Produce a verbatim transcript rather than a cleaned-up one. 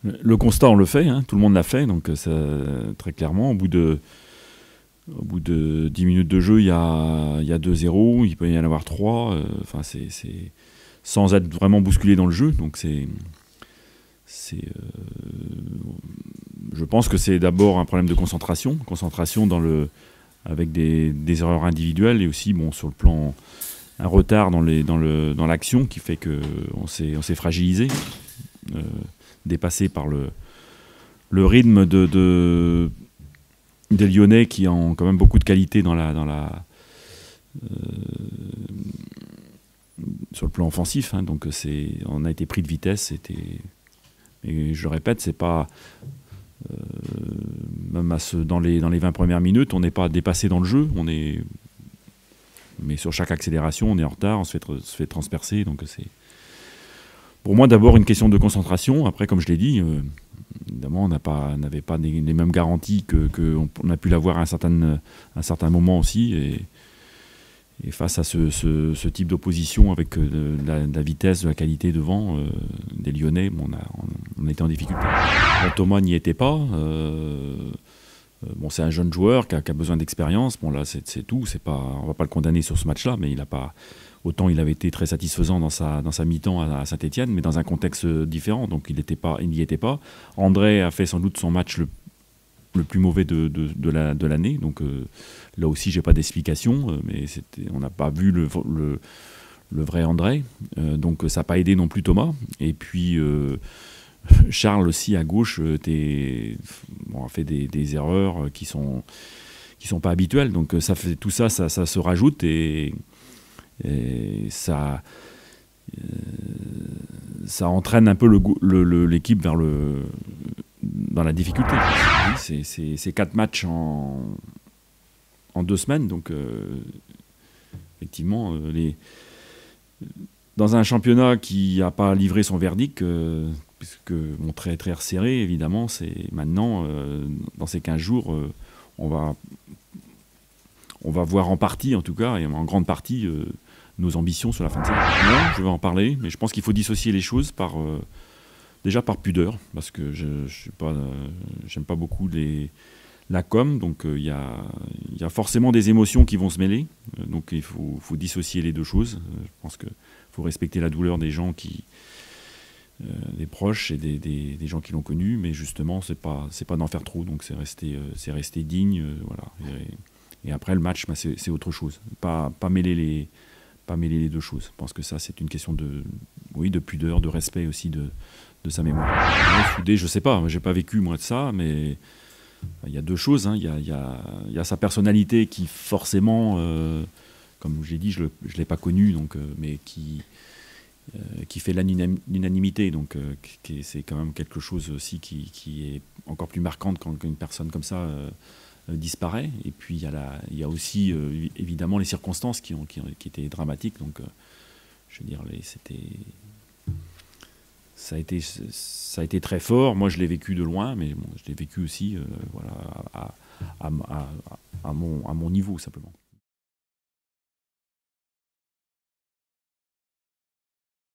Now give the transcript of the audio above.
Le constat, on le fait, hein, tout le monde l'a fait, donc ça, très clairement, au bout de, au bout de dix minutes de jeu, il y a, il y a deux zéro, il peut y en avoir trois, euh, enfin, c'est, c'est, sans être vraiment bousculé dans le jeu, donc c'est... c'est euh, je pense que c'est d'abord un problème de concentration, concentration dans le, avec des, des erreurs individuelles et aussi bon, sur le plan, un retard dans, les, dans, le, dans l'action qui fait qu'on s'est, on s'est fragilisé. Euh, dépassé par le, le rythme de, de, des Lyonnais qui ont quand même beaucoup de qualité dans la, dans la, euh, sur le plan offensif. Hein, donc c'est, on a été pris de vitesse. C'était, et je le répète, c'est pas... Euh, même à ce, dans, les, dans les vingt premières minutes, on n'est pas dépassé dans le jeu. On est, mais sur chaque accélération, on est en retard, on se fait, se fait transpercer. Donc c'est... Pour moi, d'abord, une question de concentration. Après, comme je l'ai dit, euh, évidemment, on n'a pas, n'avait pas les, les mêmes garanties qu'on que on a pu l'avoir à un certain, un certain moment aussi. Et, et face à ce, ce, ce type d'opposition avec euh, de, la, de la vitesse, de la qualité devant euh, des Lyonnais, bon, on, a, on, on était en difficulté. Bon, Thomas n'y était pas. Euh, bon, c'est un jeune joueur qui a, qui a besoin d'expérience. Bon, là, c'est, c'est tout. C'est pas, on ne va pas le condamner sur ce match-là, mais il n'a pas... Autant il avait été très satisfaisant dans sa, dans sa mi-temps à, à Saint-Etienne, mais dans un contexte différent, donc il n'y était pas. André a fait sans doute son match le, le plus mauvais de, de, de, la, de l'année, donc euh, là aussi j'ai pas d'explication, euh, mais on n'a pas vu le, le, le vrai André, euh, donc ça n'a pas aidé non plus Thomas. Et puis euh, Charles aussi à gauche euh, bon, a fait des, des erreurs qui sont, qui sont pas habituelles, donc ça fait, tout ça, ça, ça se rajoute et... Et ça, euh, ça entraîne un peu le, le, le, l'équipe vers le, dans la difficulté. C'est, c'est, c'est quatre matchs en, en deux semaines, donc euh, effectivement, euh, les, dans un championnat qui n'a pas livré son verdict, euh, puisque bon, très, très resserré, évidemment, c'est maintenant, euh, dans ces quinze jours, euh, on va... on va voir en partie, en tout cas, et en grande partie, euh, nos ambitions sur la fin de saison. Non, je vais en parler, mais je pense qu'il faut dissocier les choses par, euh, déjà par pudeur, parce que je, je suis pas, euh, j'aime pas beaucoup les, la com, donc il euh, y, a, y a forcément des émotions qui vont se mêler, euh, donc il faut, faut dissocier les deux choses. Euh, je pense qu'il faut respecter la douleur des gens qui... Euh, des proches et des, des, des gens qui l'ont connu, mais justement, c'est pas, c'est pas d'en faire trop, donc c'est rester, euh, c'est rester digne, euh, voilà. Et, Et après, le match, bah, c'est, c'est autre chose. Pas, pas, mêler les, pas mêler les deux choses. Je pense que ça, c'est une question de, oui, de pudeur, de respect aussi de, de sa mémoire. Soudé, je ne sais pas. Je n'ai pas vécu, moi, de ça, mais il y a deux choses. Hein. Il y a, il y a, il y a sa personnalité qui, forcément, euh, comme je l'ai dit, je ne l'ai pas connue, donc, euh, mais qui, euh, qui fait l'unanimité. Donc, euh, qui, c'est quand même quelque chose aussi qui, qui est encore plus marquante quand, quand une personne comme ça... Euh, disparaît. Et puis il y a, la, il y a aussi euh, évidemment les circonstances qui, ont, qui, ont, qui étaient dramatiques. Donc euh, je veux dire, les, c'était, ça a été, ça a été très fort. Moi je l'ai vécu de loin, mais bon, je l'ai vécu aussi euh, voilà, à, à, à, à, à, mon, à mon niveau simplement.